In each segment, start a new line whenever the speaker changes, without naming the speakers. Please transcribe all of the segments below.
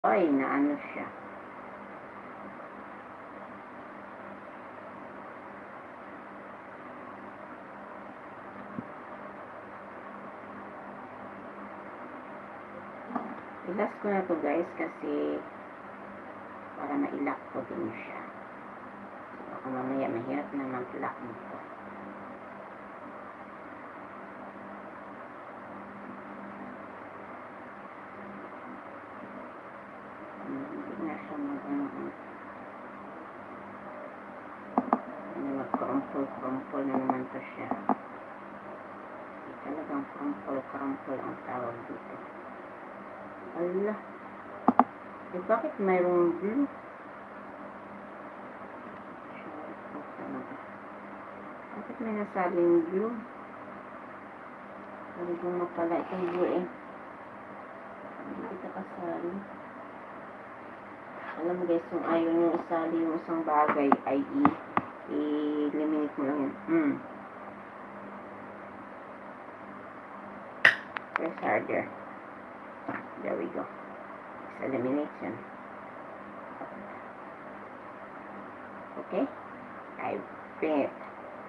Ay, naano siya. Ilas ko na to guys kasi para mailak ko din siya. So, baka mamaya mahirap na mag-lock nito. Hindi na siya mag-crumple na naman to siya. Hindi talagang crumple ang tawag dito. Ala. Eh, bakit mayroong glue? Bakit may nasaling glue? Sabi ko mo pala itong glue eh. Hindi kita kasali. Alam mo guys, kung ayaw nyo isali yung isang bagay ay i-eliminate mo lang yun. Press harder. There we go. It's elimination. Okay? I bring it.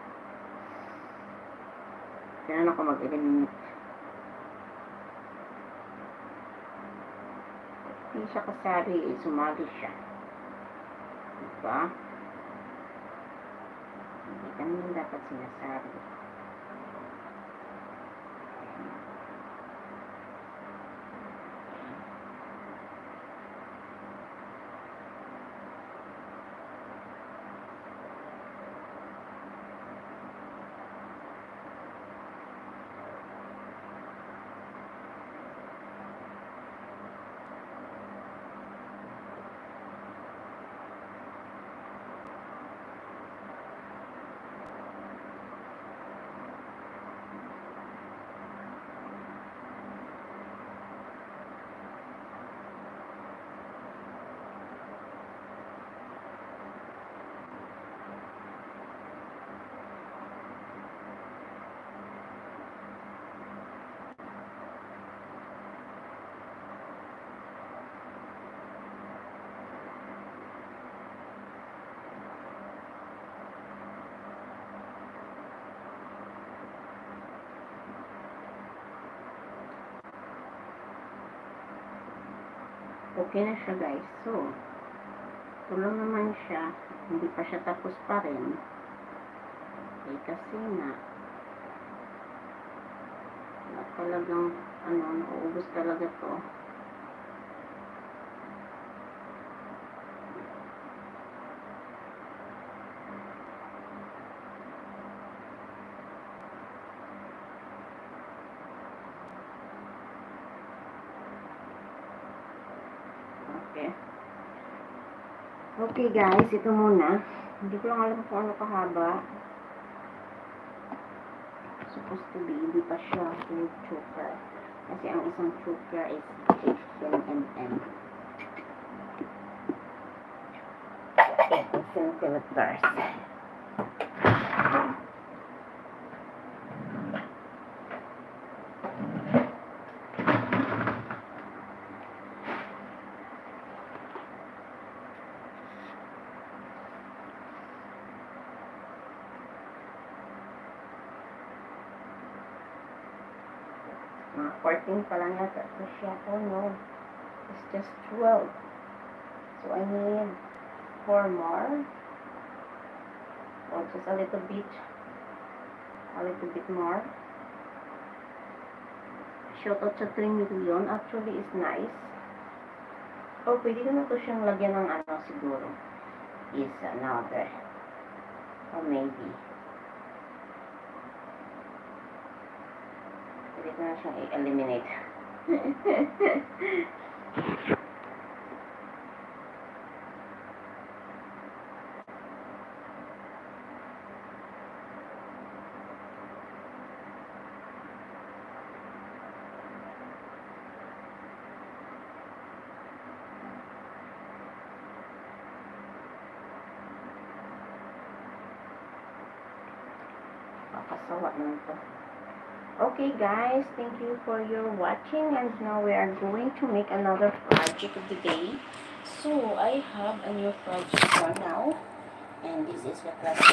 Kailan ako mag-eliminate. Hindi siya kasali, sumali siya. Diba? Hindi ka naman dapat sinasali. Okay na siya guys. So, tulong naman siya. Hindi pa siya tapos pa rin. Okay, kasi na talagang nauubos talaga to. Okay guys, ito muna. Hindi ko lang alam kung ano kahaba. Supposed to be, hindi pa siya full choker. Kasi ang isang choker is 18 mm. 18 centimeters. Mga 14 pa lang yata ito siya. Oh no, it's just 12. So I need 4 more. Or just a little bit more. Shoutout sa 3 million. Actually, is nice. Oh, pwede ko na ito siyang lagyan ng siguro. Is another. Or maybe. Pwede ko na siyang i-eliminate. Kasawa na ito. Okay guys, thank you for your watching, and now we are going to make another project of the day. So I have a new project for now, and this is the project